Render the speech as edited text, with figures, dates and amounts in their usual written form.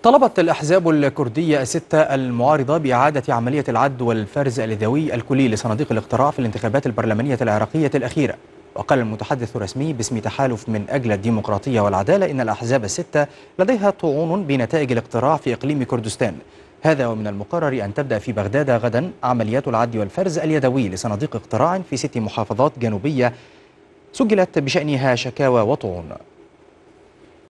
طلبت الأحزاب الكردية الستة المعارضة بإعادة عملية العد والفرز اليدوي الكلي لصناديق الاقتراع في الانتخابات البرلمانية العراقية الأخيرة. وقال المتحدث الرسمي باسم تحالف من أجل الديمقراطية والعدالة إن الأحزاب الستة لديها طعون بنتائج الاقتراع في إقليم كردستان. هذا ومن المقرر أن تبدأ في بغداد غدا عمليات العد والفرز اليدوي لصناديق اقتراع في 6 محافظات جنوبية سجلت بشأنها شكاوى وطعون.